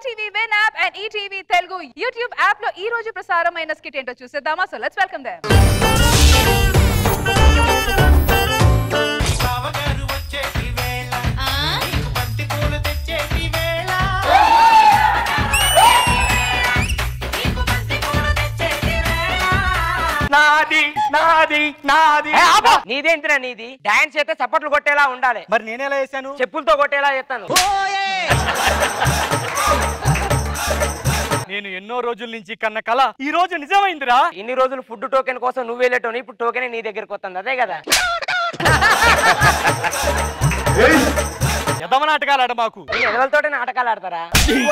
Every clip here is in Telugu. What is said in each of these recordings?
ETV win app and ETV Telugu YouTube app లో ఈ రోజు ప్రసారమైన స్కిట్ ఏంటో చూసేద్దామా? So let's welcome them. నాది నాది నాది నీదేంటిరా నీది? డాన్స్ అయితే చప్పట్లు కొట్టేలా ఉండాలి. మరి నేనేలా చేశాను? చెప్పులతో కొట్టేలా చేస్తాను. నేను ఎన్నో రోజుల నుంచి కన్న కళ ఈ రోజు నిజమైందిరా. ఇన్ని రోజులు ఫుడ్ టోకెన్ కోసం నువ్వు వెళ్ళేటోని, ఇప్పుడు టోకెన్ నీ దగ్గరకు వస్తుంది. అదే కదా ఎదమ నాటకాలు ఆడ మాకు. ఎదవలతోటే నాటకాలు ఆడతారా?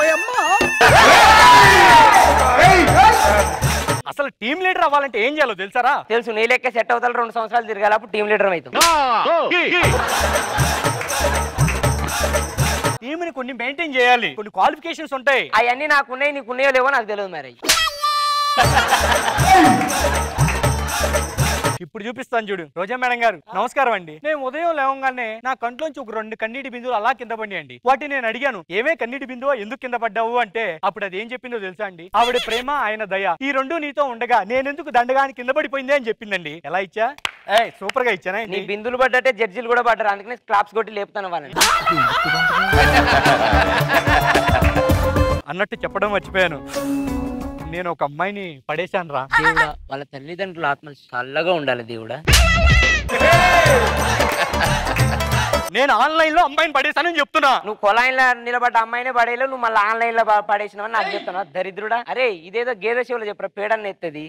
అసలు టీం లీడర్ అవ్వాలంటే ఏం చేయాలో తెలుసారా? తెలుసు. నీ లెక్క సెట్ అవుతారు 2 సంవత్సరాలు తిరగాలి, అప్పుడు టీం లీడర్ అవుతాం. టీమ్ ని కొన్ని మెయింటైన్ చేయాలి, కొన్ని క్వాలిఫికేషన్స్ ఉంటాయి. అవన్నీ నాకున్నాయి, నీకున్నాయో లేవో నాకు తెలియదు. మరి ఇప్పుడు చూపిస్తాను చూడు. రోజా మేడం గారు నమస్కారం అండి. నేను ఉదయం లేవగానే నా కంట్లోంచి ఒక 2 కన్నీటి బిందువులు అలా కింద పడియండి. వాటిని నేను అడిగాను, ఏమే కన్నీటి బిందువు, ఎందుకు కింద పడ్డావు అంటే అప్పుడు అది ఏం చెప్పిందో తెలుసా అండి? ఆవిడ ప్రేమ, ఆయన దయ ఈ 2 నీతో ఉండగా నేనెందుకు దండగాని కింద పడిపోయింది అని చెప్పిందండి. ఎలా ఇచ్చా? సూపర్ గా ఇచ్చానా? నీ బిందులు పడ్డట్టే జడ్జిలు కూడా పడ్డారు, అందుకని క్లాప్స్ కొట్టి లేపుతాను వాళ్ళని. అన్నట్టు చెప్పడం మర్చిపోయాను, నేను ఒక అమ్మాయిని పడేశాను రా. దేవుడా, వాళ్ళ తల్లిదండ్రుల ఆత్మలు చల్లగా ఉండాలి దేవుడా. నేను ఆన్లైన్ లో అమ్మాయిని పడేశానని చెప్తున్నా. నువ్వు కొలాయిన్లో నిలబడ్డ అమ్మాయినే పడేయలేవు, నువ్వు మళ్ళీ ఆన్లైన్ లో పడేసినావని నాకు చెప్తున్నావు. దరిద్రుడా. అరే ఇదేదో గేదె శివులు చెప్పరా, పేడని ఎత్తది.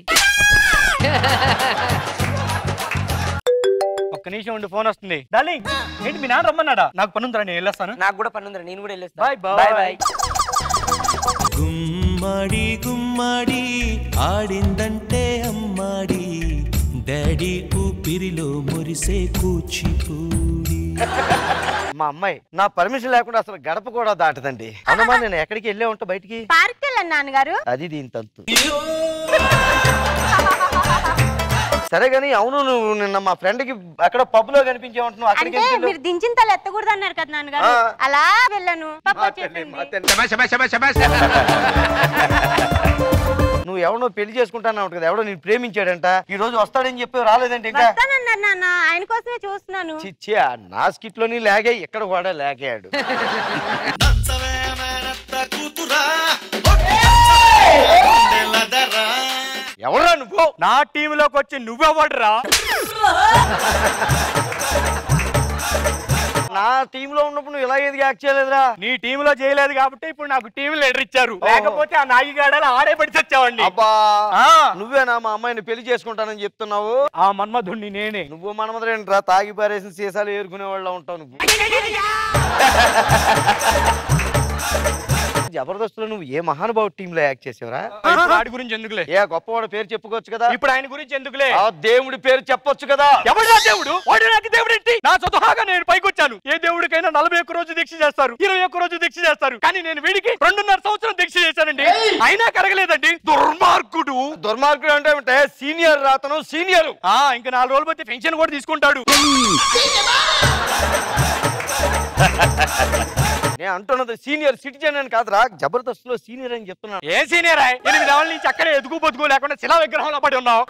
ఒక్క నిమిషం ఉండి, ఫోన్ వస్తుంది. డార్లింగ్, ఏంటి మీ నాన్న రమ్మన్నాడా? నాకు పనుందిరా, నేను వెళ్ళొస్తాను. నాకు కూడా పనుందిరా, నేను కూడా వెళ్ళొస్తాను. Bye bye bye. గుమ్మడి గుమ్మడి ఆడిందంటే అమ్మాడి, డాడీ ఊపిరిలో మురిసే కూచిపూడి. మా అమ్మాయి నా పర్మిషన్ లేకుండా అసలు గడప కూడా దాటదండి. అవునమ్మా, నేను ఎక్కడికి వెళ్ళే ఉంటా? బయటికి పార్క్ వెళ్ళాను నాన్నగారు. అది దీని తంతు. సరే గాని అవును, నువ్వు నిన్న మా ఫ్రెండ్ కి అక్కడ పబ్ లో కనిపించావు. అక్కడికి మీరు దించిన తల ఎత్తకూడదు అన్నారు కదా నాన్నగారు, అలా వెళ్ళాను. నువ్వు ఎవడో పెళ్లి చేసుకుంటాను కదా, ఎవడో నేను ప్రేమించాడంట. ఈ రోజు వస్తాడని చెప్పి రాలేదంటే ఇంకా వస్తానన్నారు నాన్న, ఆయన కోసమే చూస్తున్నాను. చిచ్చి, నా స్కిట్ లోని లాగే, ఇక్కడ కూడా లాగాడు. ఎవరా నువ్వు? నా టీంలోకి వచ్చి నువ్వెవడరా? నా టీమ్ లో ఉన్నప్పుడు నువ్వు ఇలా ఎందుకు యాక్ట్ చేయలేదురా? నీ టీమ్ లో చేయలేదు కాబట్టి ఇప్పుడు నాకు టీం లీడర్ ఇచ్చారు. లేకపోతే ఆ నాగిగాడలు ఆడే పడి తెచ్చావండి. అబ్బా, నువ్వేనా మా అమ్మాయిని పెళ్లి చేసుకుంటానని చెప్తున్నావు? ఆ మన్మధుణ్ణి నేనే. నువ్వు మన్మధుడేంట్రా? తాగి పారేసిన సీసాలు ఏరుకునే వాళ్ళ ఉంటావు నువ్వు. జబర్దస్త్లో నువ్వు ఏ మహానుభావు టీమ్ లో యాక్ట్ చేసావురా? వాడి గురించి ఎందుకులే, ఏ గొప్పవాడు పేరు చెప్పుకోవచ్చు కదా. ఇప్పుడు ఆయన గురించి ఎందుకులే, ఆ దేవుడి పేరు చెప్పొచ్చు కదా. ఎవడా దేవుడు? వాడు నాకు దేవుడు ఏంటి? నా స్వతహాగా నేను పైకి వచ్చాను. ఏ దేవుడికైనా 41 రోజు దీక్ష చేస్తారు, 21 రోజు దీక్ష చేస్తారు, కానీ నేను వీడికి 2.5 సంవత్సరం దీక్ష చేశానండి, అయినా కరగలేదండి. దుర్మార్గుడు. దుర్మార్గుడు అంటే సీనియర్ రాతను, సీనియర్. ఇంకా 4 రోజులు పోతే పెన్షన్ కూడా తీసుకుంటాడు. నేను అంటున్నది సీనియర్ సిటిజన్ అని కాదురా, జబర్దస్త్ లో సీనియర్ అని చెప్తున్నా. A senior? 8 ఏళ్ళ నుంచి అక్కడే ఎదుగు బతుకు లేకుండా శిలా విగ్రహంలో పడి ఉన్నావు.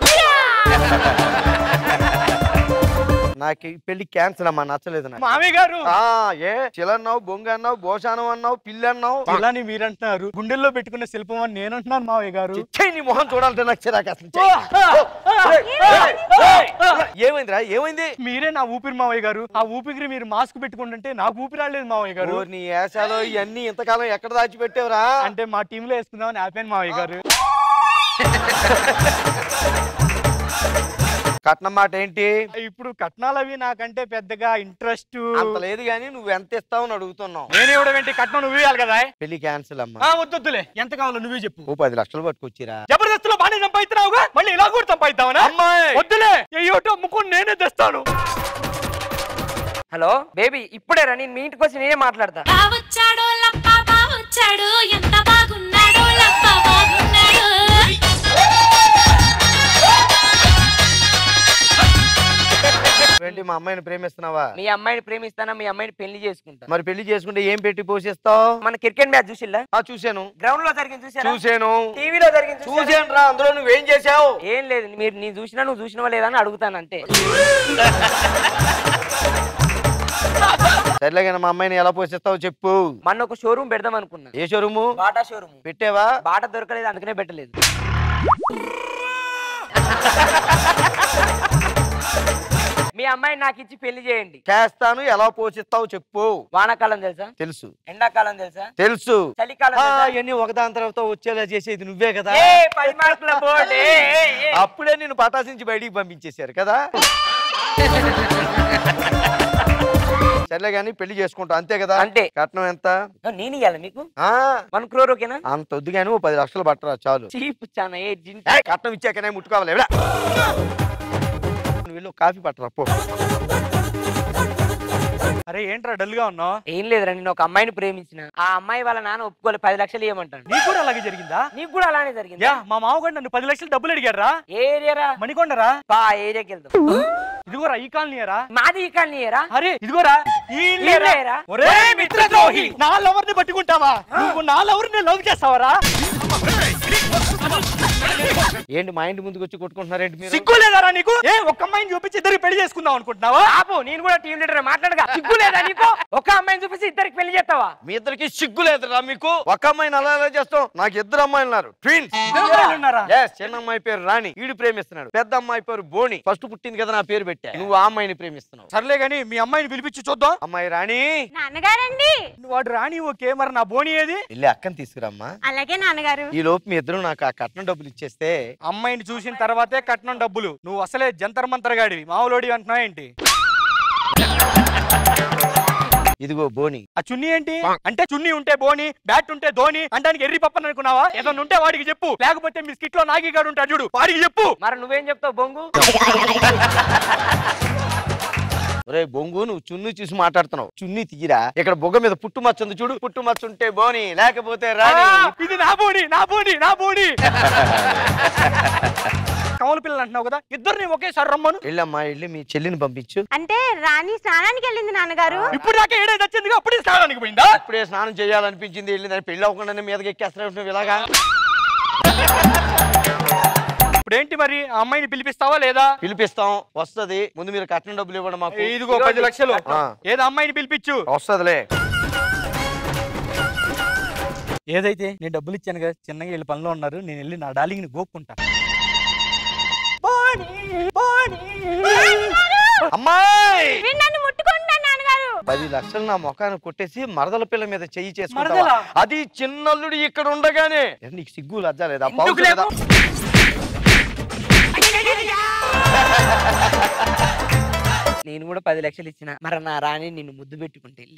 నాకు పెళ్లి క్యాన్సర్ అమ్మా, నచ్చలేదు నాకు. మామయ్య గారు ఏ చిలన్నావు, బొంగ అన్నావు, బోషానం అన్నావు, పిల్లి అన్నావు. పిల్లని మీరంటున్నారు, గుండెల్లో పెట్టుకున్న శిల్పం అని నేను అంటున్నాను. మామయ్య గారు నీ మొహం చూడాలంటే నాకు చిరాకు అసలు. ఏమైందిరా? ఏమైంది? మీరే నా ఊపిరి మావయ్య గారు. ఆ ఊపిరి మీరు మాస్క్ పెట్టుకుంటుంటే నాకు ఊపిరాడలేదు మావయ్య గారు. నీ యాసాలో ఇవన్నీ ఇంతకాలం ఎక్కడ దాచిపెట్టావురా? అంటే మా టీమ్ లో వేసుకుందామని ఆపాను మావయ్య గారు. కట్నం మాట ఏంటి? ఇప్పుడు కట్నాలు అవి నాకంటే పెద్దగా ఇంట్రెస్ట్ అంత లేదు గానీ నువ్వు ఎంత ఇస్తావు అని అడుగుతున్నావు. నేను ఇవ్వడం ఏంటి? కట్నం నువ్వు ఇవ్వాలి కదా. పెళ్లి క్యాన్సిల్ అమ్మా. వద్దులే, ఎంత కావాలో నువ్వే చెప్పు. 10 లక్షలు పట్టుకొచ్చిరా. జబర్దస్త్లో బాగానే సంపాదిస్తున్నావుగా, మళ్ళీ ఇలా కూడా సంపాదిస్తావా? అమ్మాయి వద్దులే, ఏటో అమ్ముకొని నేనే తెస్తాను. హలో బేబీ, ఇప్పుడే రా, నేను మీ ఇంటికి వచ్చి నేనే మాట్లాడతా. ఎంత బాగున్నాడో లప్ప బాగున్నాడు. ఏంటి మా అమ్మాయిని ప్రేమిస్తున్నావా? మీ అమ్మాయిని ప్రేమిస్తానా, మీ అమ్మాయిని పెళ్లి చేసుకుంటా. మరి పెళ్లి చేసుకుంటే ఏం పెట్టి పోషిస్తావు? మన క్రికెట్ మ్యాచ్ చూసిల్లా? చూశాను. గ్రౌండ్ లో జరిగింది చూసారా? చూశాను. టీవీలో జరిగింది చూశాను రా. అందులో నువ్వేం చేసావు? ఏం లేదు, మీరు నేను చూసినా నువ్వు చూసినవా లేదా అని అడుగుతాను అంతే. సర్లేగానే మా అమ్మాయిని ఎలా పోషిస్తావు చెప్పు. మొన్న ఒక షోరూమ్ పెడదాం అనుకున్నా. ఏ షోరూము? Bata showroom. పెట్టావా? బాట దొరకలేదు, అందుకనే పెట్టలేదు. మీ అమ్మాయిని నాకు ఇచ్చి పెళ్లి చేయండి. చేస్తాను. ఎలా పోషిస్తావు చెప్పు. వానాకాలం తెలుసా? తెలుసు. ఎండాకాలం తెలుసా? తెలుసు. చలికాలం ఇవన్నీ ఒకదాని తర్వాత వచ్చేలా చేసేది నువ్వే కదా. 10 మార్కుల బోర్డు. అప్పుడే నేను పటాసించి బయటికి పంపించేశారు కదా. సర్లే గాని పెళ్లి చేసుకుంటా అంతే కదా. అంతే. కట్నం ఎంత? నేను ఇవ్వాలి మీకు 1 crore ఓకేనా? అంత వద్దు గాని 10 లక్షలు పట్టరా చాలు. చీప్ చానా. కట్నం ఇచ్చాకనే ముట్టుకోవాలి. నువ్వు వెళ్ళు కాఫీ పట్టరా పో. అరే ఏంట్రా డల్ గా ఉన్నావు? ఏం లేదురా, నేను ఒక అమ్మాయిని ప్రేమించిన. ఆ అమ్మాయి వాళ్ళ నాన్న ఒప్పుకోలే, 10 లక్షలు ఇవ్వమంటాను. నీకు కూడా అలాగే జరిగిందా? నీకు కూడా అలానే జరిగింది. యా, మా మామగారు నన్ను 10 లక్షలు డబ్బులు అడిగారా. ఏ ఏరియారా? మణికొండరా. ఏరియాకి వెళ్దాం. ఇదిగోరా ఈ కాలనీయరా. మాది ఈ కాలనీయరా. అరే ఇదిగోరా ఈ ఇల్లేరా. ఒరేయ్ మిత్రద్రోహి, నా లవర్ ని పట్టుకుంటావా? నువ్వు నా లవర్ ని లవ్ చేస్తావరా? ఏంటి మా ఇంటి ముందుకు వచ్చి కొట్టుకుంటున్నారేంటి మీరు? సిగ్గు లేదారా నీకు? ఏ ఒక్క అమ్మాయిని చూపించి ఇద్దరికి పెళ్లి చేసుకుందాం అనుకుంటున్నావా? ఆపు, నేను కూడా టీం లీడర్ మాట్లాడగా. సిగ్గు లేదా నీకు? ఒక అమ్మాయిని చూపించి ఇద్దరికి పెళ్లి చేస్తావా? మీ ఇద్దరికి సిగ్గు లేదురా మీకు? ఒక అమ్మాయిని అలా ఎలా చేస్తాం? నాకు 2 అమ్మాయిలు ఉన్నారు, ట్విన్స్. చిన్న అమ్మాయి పేరు రాణి, వీడు ప్రేమిస్తున్నాడు. పెద్ద అమ్మాయి పేరు బోని, ఫస్ట్ పుట్టింది కదా నా పేరు పెట్టా. నువ్వు ఆ అమ్మాయిని ప్రేమిస్తున్నావు. సర్లే గాని మీ అమ్మాయిని పిలిపించి చూద్దాం. అమ్మాయి రాణి. నాన్నగారండి. వాడు రాణి ఓకే, మరి నా బోని ఏది? వెళ్ళి అక్కని తీసుకురమ్మా. అలాగే నాన్నగారు. ఈ లోపు మీ ఇద్దరు నాకు ఆ కట్నం డబ్బులు ఇచ్చేస్తే. అమ్మాయిని చూసిన తర్వాతే కట్నం డబ్బులు. నువ్వు అసలే జంతర్ మంతర్ గాడివి, మావులోడి అంటున్నావు ఏంటి? ఇదిగో బోని. ఆ చున్నీ ఏంటి? అంటే చున్నీ ఉంటే బోని, బ్యాట్ ఉంటే ధోని అంటానికి ఎర్రి పప్పని అనుకున్నావా? ఏదన్నా ఉంటే వాడికి చెప్పు, లేకపోతే మీ స్కిట్ లో నాగిగాడు ఉంటాడు చూడు, వాడికి చెప్పు. మరి నువ్వేం చెప్తావు బొంగు? ఒరే బొంగు, నువ్వు చున్నీ చూసి మాట్లాడుతున్నావు. చున్నీ తీరా. ఇక్కడ బొగ్గ మీద పుట్టుమచ్చ ఉంది చూడు. పుట్టుమచ్చ ఉంటే బోని, లేకపోతే రాణి. ఇది నా బోని, నా బోని, నా బోని. కమల పిల్లలు అంటున్నావు కదా, ఇద్దరిని ఒకేసారి రమ్మను. వెళ్ళమ్మా, వెళ్ళి మీ చెల్లిని పంపించు. అంటే రాణి స్నానానికి వెళ్ళింది నాన్నగారు. ఇప్పుడు దాకా ఏడేది వచ్చింది, అప్పుడే స్నానానికి పోయిందా? ఇప్పుడే స్నానం చేయాలనిపించింది, వెళ్ళిందని పెళ్లి అవ్వకుండానే మీదకి ఎక్కేస్తున్నావు ఇలాగా. ఇప్పుడేంటి మరి, ఆ అమ్మాయిని పిలిపిస్తావా లేదా? పిలిపిస్తాం, వస్తది. ముందు మీరు కట్నం డబ్బులు ఇవ్వడం మాకు. ఇదిగో 10 లక్షలు. ఏదో అమ్మాయిని పిలిపించు. వస్తదిలే. ఏదైతే నేను డబ్బులు ఇచ్చాను కదా, చిన్నగా వీళ్ళు పనిలో ఉన్నారు, నేను వెళ్ళి నా డార్లింగ్ ని గోక్కుంటా. అమ్మాయి నన్ను ముట్టుకుంటా నాన్నగారు. 10 లక్షలు నా ముఖాన్ని కొట్టేసి మరదల పిల్ల మీద చెయ్యి చేసుకుంటావా? మరదలా? అది చిన్నల్లుడు ఇక్కడ ఉండగానే. నీకు సిగ్గు లజ్జ లేదా? నేను కూడా 10 లక్షలు ఇచ్చిన. మరి నా రాణి నిన్ను ముద్దు పెట్టుకుంటే వెళ్ళి.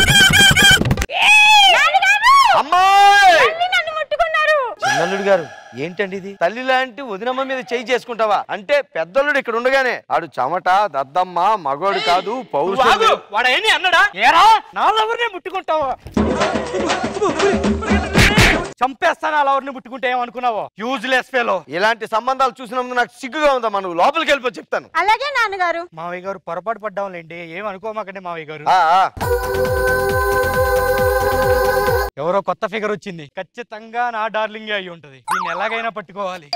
అమ్మాయి నన్ను ముట్టుకున్నారు. చిన్నల్లుడు గారు ఏంటండి ఇది? తల్లి లాంటి వదినమ్మ మీద చెయ్యి చేసుకుంటావా? అంటే పెద్దల్లుడు ఇక్కడ ఉండగానే ఆడు చెమట దద్దమ్మ మగోడు కాదు, పౌరుషుడు. వాడేని అన్నడా? ఏరా నా లవర్నే ముట్టుకుంటావా? చంపేస్తాను ఆ లవర్ని ముట్టుకుంటే ఏమనుకున్నావో? Useless fellow. ఇలాంటి సంబంధాలు చూసినందుకు నాకు సిగ్గుగా ఉందమ్మా. నువ్వు లోపలికి వెళ్ళిపో చెప్తాను. అలాగే నాన్నగారు. మావయ్య గారు పొరపాటు పడ్డాంలేండి, ఏమనుకోమాకండి మావయ్య గారు. ఎవరో కొత్త ఫిగర్ వచ్చింది, ఖచ్చితంగా నా డార్లింగ్ అయి ఉంటది. దీన్ని ఎలాగైనా పట్టుకోవాలి.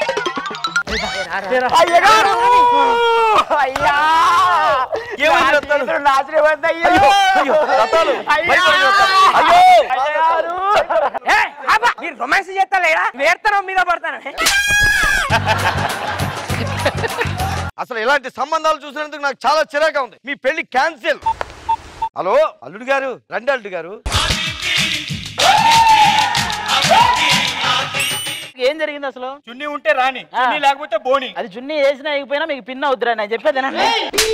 మీరు రొమాన్స్ చేస్తారా? వేర్తనం మీద పడతాను. అసలు ఇలాంటి సంబంధాలు చూసినందుకు నాకు చాలా చిరాగా ఉంది. మీ పెళ్లి క్యాన్సిల్. హలో అల్లుడు గారు, రండి అల్లుడు గారు. ఏం జరిగింది అసలు? చున్నీ ఉంటే రాణి, చున్నీ లేకపోతే బోని. అది చున్నీ వేసినా అయిపోయినా మీకు పిన్ అవుతురా నేను చెప్పేదేనండి.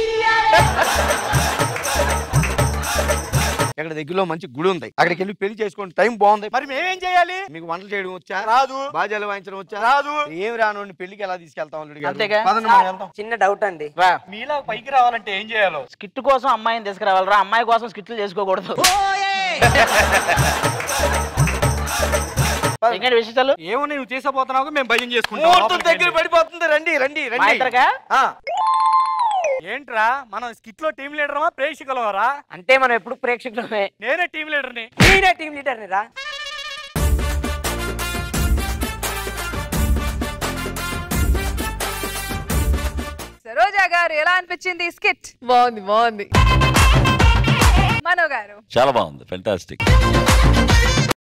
ఇక్కడ దగ్గరలో మంచి గుడి ఉంది, అక్కడికి వెళ్ళి పెళ్లి చేసుకోండి. టైం బాగుంది. మరి మేమేం చేయాలి? మీకు వంటలు చేయడం వచ్చా? రాదు. బాజాలు వాయించడం వచ్చా? రాదు. ఏం రాను పెళ్లికి ఎలా తీసుకెళ్తాం అల్లుడు గారు? అంతేగా? పదండి మనం వెళ్తాం. చిన్న డౌట్ అండి, మీలా పైకి రావాలంటే ఏం చేయాలో? స్కిట్ కోసం అమ్మాయిని తీసుకురావాలరా, అమ్మాయి కోసం స్కిట్లు చేసుకోకూడదు. ఇంకేంటి విశేషాలు? ఏమో నువ్వు చేసపోతున్నావు, మేము భయం చేసుకుంటాం. దగ్గర పడిపోతుంది. రండి రండి రండి. ఏంట్రా మనం స్కిట్ లో టీం లీడరమా ప్రేక్షకులవరా? అంటే మనం ఎప్పుడు ప్రేక్షకులమే. నేనే టీం లీడర్ని. నేనే టీం లీడర్ని రా. సరోజా గారు ఎలా అనిపించింది స్కిట్? బాగుంది. మనో గారు చాలా బాగుంది, ఫెంటాస్టిక్.